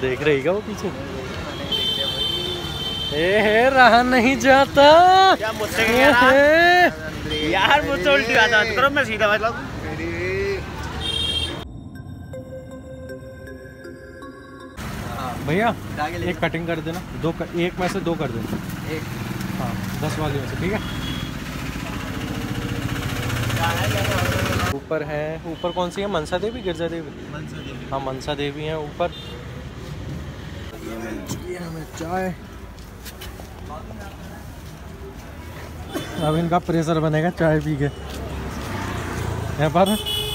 देख रही क्या वो पीछे? ए रहा नहीं जाता क्या मुझसे यार, मुझसे उल्टी बात करो, मैं सीधा मतलब भैया एक कटिंग कर देना, एक में से 2 कर देना। एक हाँ 10 वाली में से, ठीक है। ऊपर है, ऊपर कौन सी है? मनसा देवी, गिरजा देवी? हाँ मनसा देवी है ऊपर। ये हमें चाय, अब इनका प्रेशर बनेगा चाय पी के यहाँ पर।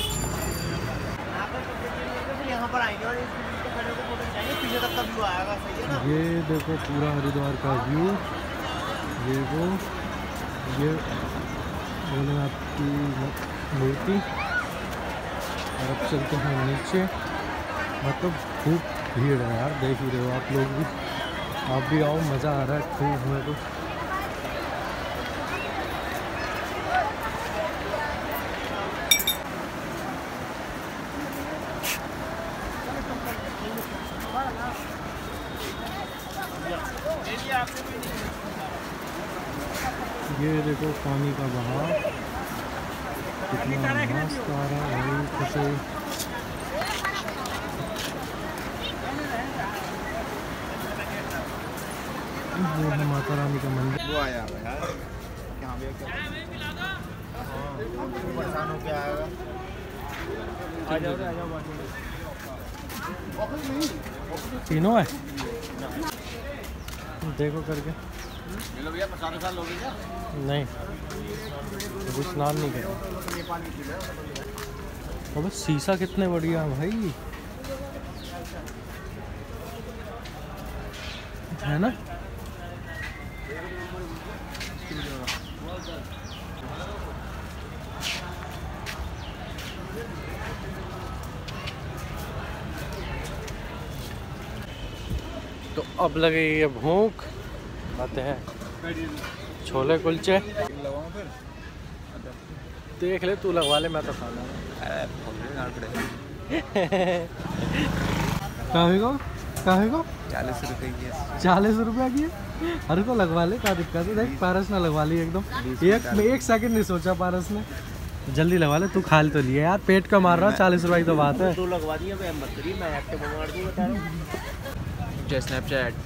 ये देखो पूरा हरिद्वार का व्यू, ये वो ये भोलेनाथ की मूर्ति। और अब चलते हैं नीचे। मतलब खूब भीड़ है यार, देख ही रहे हो आप लोग भी, आप भी आओ, मज़ा आ रहा है खूब हमें तो। ये देखो पानी का बहाव कितना मस्त आ रहा है भाई, कैसे वो है माता रानी का मंदिर। वो आया यार, यहाँ पे क्या परेशान हो के आएगा। आ जाओ तीनों है, देखो करके। ये लो भैया, 50 साल हो गए क्या? नहीं अभी स्नान नहीं करा। अब शीशा कितने बढ़िया भाई, है ना? तो अब लगेगी ये भूख, आते हैं छोले कुलचे। देख ले तू, लगवा ले, मैं तो खाना काहे को 40 रुपए की है। 40 रुपया की है? अरे तो लगवा ले, क्या दिक्कत है? देख पारस ने लगवा ली एकदम, एक सेकंड नहीं सोचा पारस ने, जल्दी लगवा ले। तू खा तो लिया यार, पेट का मार रहा है, 40 रुपये की तो बात है। तू लगवा दिया, मैं मत करी, मैं एक्टिव मार दूं, बता रहा हूं। स्नैपचैट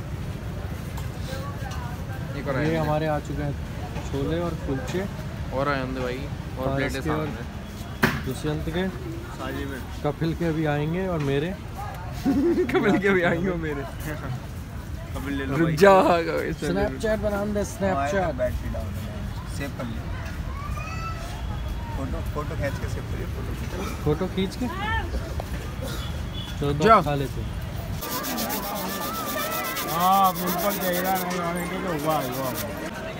ये हमारे आ चुके हैं छोले और कुलचे, और आनंद भाई और प्लेटें सामने। दुष्यंत के, साजी में कपिल के अभी आएंगे और मेरे कपिल के भी आएंगे मेरे। कपिल ले लो भाई, स्नैपचैट बना दे, स्नैपचैट बैटरी डाउन है, सेव कर ले, फोटो खींच के सेव करिए, फोटो खींच के तो खा लेते। हाँ बिल्कुल जाएगा, नहीं आने के लिए हुआ हुआ।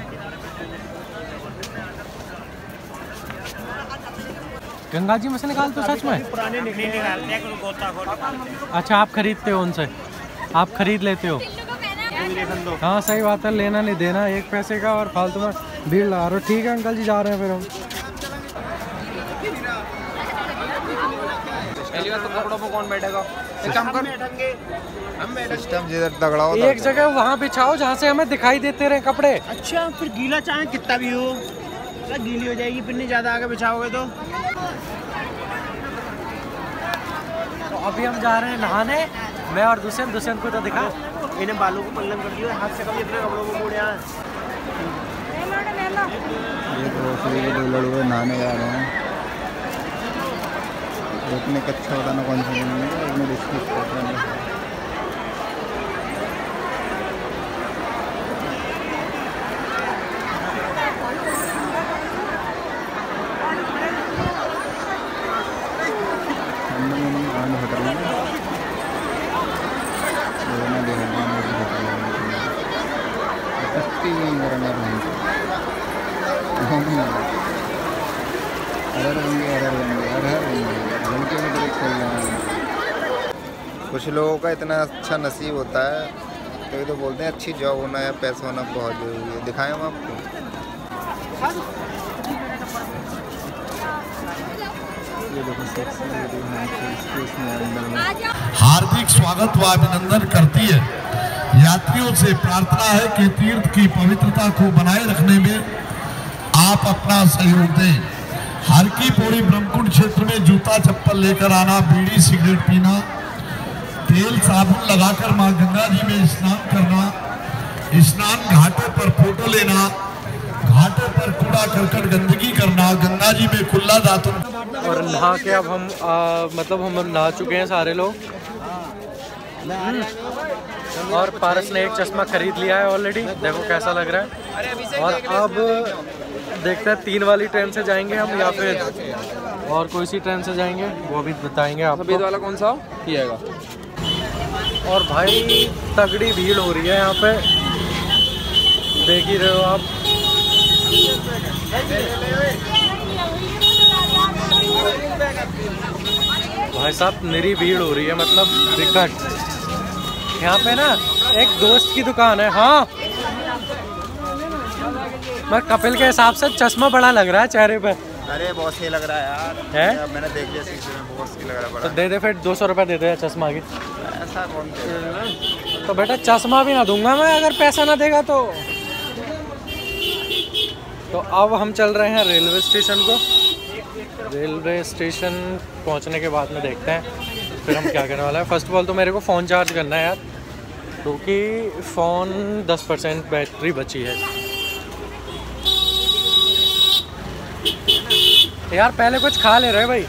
गंगा जी में से निकाल तो सच में पुराने निकलते हैं। अच्छा आप खरीदते हो उनसे, आप खरीद लेते हो? हाँ सही बात है, लेना नहीं देना, 1 पैसे का और फालतू में भीड़ लगा रहे हो। ठीक है अंकल जी, जा रहे हैं फिर हम। तो कपड़ों पर कौन बैठेगा? एक काम कर, हम सिस्टम जिधर तगड़ा हो, एक जगह वहाँ बिछाओ जहाँ से हमें दिखाई देते रहे कपड़े। अच्छा फिर गीला चाहे कितना भी हो, गीली हो जाएगी, फिर नहीं ज्यादा आगे बिछाओगे तो अभी हम जा रहे हैं नहाने, मैं और दुष्यंत को तो दिखा, इन्हें बालों को पल्लम कर दिया, हाथ से कभी अपने कपड़ों को मोड़ यार। ये ग्रोसरी के 2 लड़के नहाने जा रहे हैं। एक ने कच्चा बताना कौन सा नहीं है, एक ने डिस्कस करना है। कुछ लोगों का इतना अच्छा नसीब होता है, कभी तो बोलते हैं अच्छी जॉब होना या पैसा होना बहुत जरूरी है। दिखाएं हम आपको, ये देखो सेक्सी अंदर में हार्दिक स्वागत व अभिनंदन करती है। यात्रियों से प्रार्थना है कि तीर्थ की पवित्रता को बनाए रखने में आप अपना सहयोग दें। हर की पौड़ी ब्रह्मकुंड क्षेत्र में जूता चप्पल लेकर आना, बीड़ी सिगरेट पीना, तेल साबुन लगाकर मां गंगा जी में स्नान करना, स्नान घाटों पर फोटो लेना, घाटों पर कूड़ा करकट गंदगी करना, गंगा जी में कुल्ला दातुन। और नहा के अब हम मतलब हम नहा चुके हैं सारे लोग। और पारस ने एक चश्मा खरीद लिया है ऑलरेडी, देखो कैसा लग रहा है। और अब देखते हैं 3 वाली ट्रेन से जाएंगे हम या फिर और कोई सी ट्रेन से जाएंगे, वो भी बताएंगे आपको। सफेद वाला कौन सा ये आएगा। और भाई तगड़ी भीड़ हो रही है यहाँ पे, देख ही रहे हो आप। भाई साहब निरी भीड़ हो रही है, मतलब विकट। यहाँ पे ना एक दोस्त की दुकान है। हाँ मगर कपिल के हिसाब से चश्मा बड़ा लग रहा है चेहरे पे। अरे बहुत सही लग रहा है यार है? मैंने देख लिया शीशे में, बहुत सही लग रहा है बड़ा। तो दे दे फिर 200 रुपये दे दे चश्मा की। ऐसा कौन देगा? तो बेटा चश्मा भी ना दूंगा मैं अगर पैसा ना देगा तो। अब हम चल रहे हैं रेलवे स्टेशन को। रेलवे स्टेशन पहुंचने के बाद में देखते हैं फिर हम क्या करने वाला है। फर्स्ट ऑफ ऑल तो मेरे को फ़ोन चार्ज करना है यार, क्योंकि फ़ोन 10% बैटरी बची है यार। पहले कुछ खा ले रहे भाई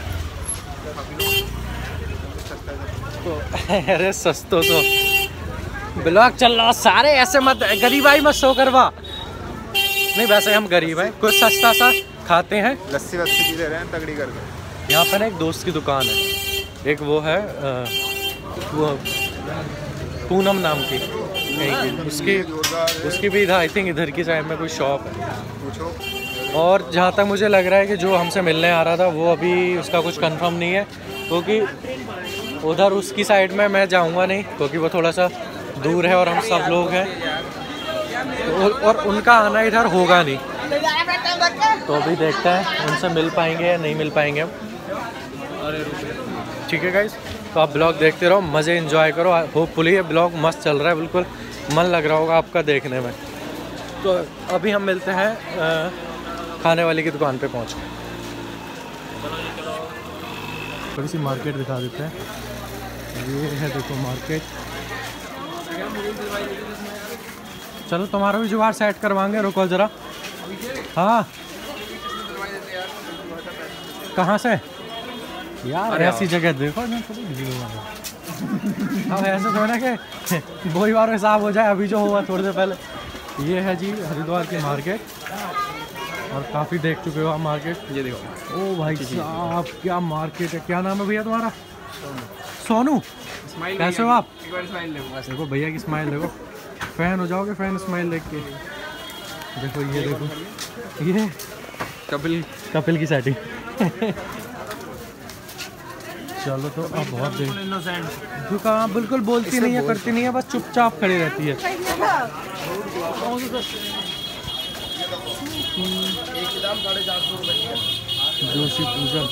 तो अरे सस्तो तो ब्लॉग चल रहा, सारे ऐसे मत गरीबाई मत शो करवा। नहीं वैसे हम गरीब हैं, कुछ सस्ता सा खाते हैं। लस्सी वस्सी पी रहे हैं तगड़ी करके। यहाँ पे ना एक दोस्त की दुकान है, एक वो है वो पूनम नाम की उसकी भी इधर आई थिंक इधर की साइड में कोई शॉप है। और जहाँ तक मुझे लग रहा है कि जो हमसे मिलने आ रहा था वो अभी उसका कुछ कंफर्म नहीं है, क्योंकि उधर उसकी साइड में मैं जाऊँगा नहीं, क्योंकि वो थोड़ा सा दूर है और हम सब लोग हैं और उनका आना इधर होगा नहीं। तो अभी देखते हैं उनसे मिल पाएंगे या नहीं मिल पाएंगे हम। ठीक है गाइस, तो आप ब्लॉग देखते रहो, मज़े एंजॉय करो। होपफुली ये ब्लॉग मस्त चल रहा है, बिल्कुल मन लग रहा होगा आपका देखने में। तो अभी हम मिलते हैं खाने वाली की दुकान पे पहुँच के। थोड़ी सी मार्केट दिखा देते हैं। ये है देखो मार्केट। चलो तुम्हारा भी जुगाड़ सेट करवाएंगे, रुको ज़रा। हाँ कहाँ से यार? ऐसी जगह देखो ना, अब ऐसे थोड़ा कि वही बार हिसाब हो जाए अभी जो हुआ थोड़ी देर पहले। ये है जी हरिद्वार की मार्केट, और काफ़ी देख चुके हो आप मार्केट। ये देखो, ओ भाई साहब क्या मार्केट है। क्या नाम है भैया तुम्हारा? सोनू। कैसे हो आप? देखो भैया की स्माइल देखो, फैन हो जाओगे फैन स्माइल देख के। देखो ये देखो, ये कपिल की सेटिंग। चलो तो अब बहुत दुकान बिल्कुल बोलती नहीं है, करती नहीं है, बस चुपचाप खड़ी रहती है। जोशी पूजन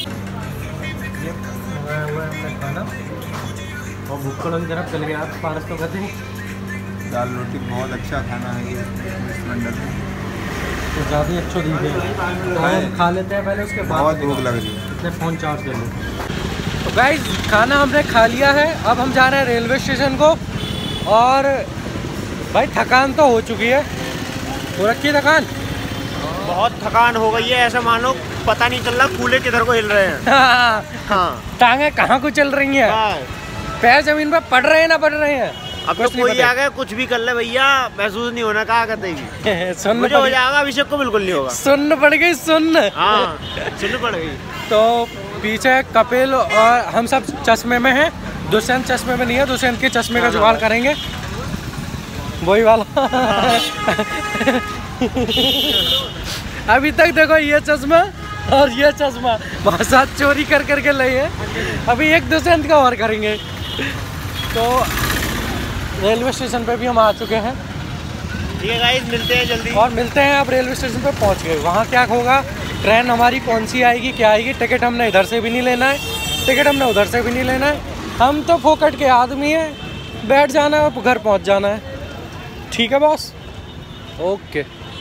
खाना और भुक्कड़ों की तरफ चले गए आप। पारस तो कहते हैं दाल रोटी बहुत अच्छा खाना है ये मंडल में, तो ज़्यादा ही अच्छा दीजिए। तो हम खा लेते हैं पहले, उसके बाद बहुत भूख लग रही है। इतने फ़ोन चार्ज कर लो। तो गाइस खाना हमने खा लिया है, अब हम जा रहे हैं रेलवे स्टेशन को। और भाई थकान तो हो चुकी है, हो रखी है थकान, बहुत थकान हो गई है। ऐसा मानो पता नहीं चल रहा कूले किधर को हिल रहे हैं। हाँ टांगे कहाँ को चल रही हैं, पैर जमीन पर पड़ रहे हैं ना पड़ रहे हैं। अब तो कोई आ गया कुछ भी कर ले भैया, महसूस नहीं होना कहा करते ही। सुन मुझे हो जाएगा, अभिषेक को बिल्कुल नहीं होगा। सुन पड़ गई, सुन। हाँ सुन पड़ गई। तो पीछे कपिल और हम सब चश्मे में हैं, दुष्यंत चश्मे में नहीं है, दुष्यंत के चश्मे का जुगाड़ करेंगे वही वाला। अभी तक देखो ये चश्मा और ये चश्मा वहाँ साथ चोरी कर करके लिए है, अभी एक दुष्यंत का और करेंगे। तो रेलवे स्टेशन पे भी हम आ चुके हैं। ठीक है गाइस, मिलते हैं जल्दी। और मिलते हैं, आप रेलवे स्टेशन पे पहुंच गए। वहाँ क्या होगा, ट्रेन हमारी कौन सी आएगी, क्या आएगी, टिकट हमने इधर से भी नहीं लेना है, टिकट हमने उधर से भी नहीं लेना है। हम तो फोकट के आदमी हैं, बैठ जाना है, घर पहुंच जाना है। ठीक है बॉस, ओके।